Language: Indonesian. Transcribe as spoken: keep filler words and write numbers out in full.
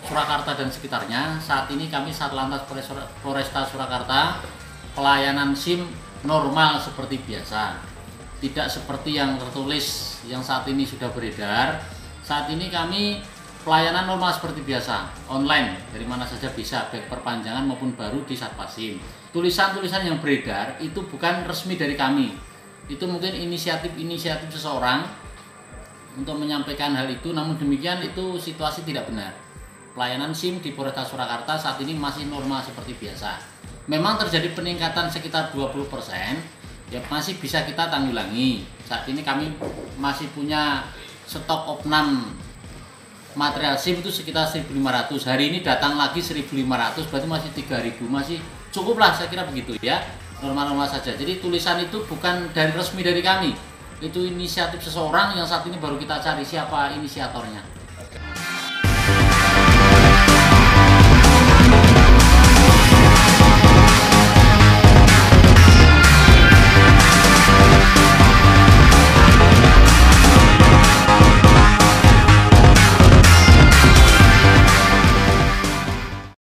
Surakarta dan sekitarnya, saat ini kami Satlantas Polresta Surakarta pelayanan SIM normal seperti biasa, tidak seperti yang tertulis yang saat ini sudah beredar. Saat ini kami pelayanan normal seperti biasa, online, dari mana saja bisa, baik perpanjangan maupun baru di Satpasim. Tulisan-tulisan yang beredar itu bukan resmi dari kami, itu mungkin inisiatif-inisiatif seseorang untuk menyampaikan hal itu, namun demikian itu situasi tidak benar. Pelayanan SIM di Polresta Surakarta saat ini masih normal seperti biasa. Memang terjadi peningkatan sekitar dua puluh persen, ya masih bisa kita tanggulangi. Saat ini kami masih punya stok opnam material SIM itu sekitar seribu lima ratus. Hari ini datang lagi seribu lima ratus, berarti masih tiga ribu, masih cukup lah, saya kira begitu ya. Normal-normal saja. Jadi tulisan itu bukan dari resmi dari kami. Itu inisiatif seseorang yang saat ini baru kita cari siapa inisiatornya.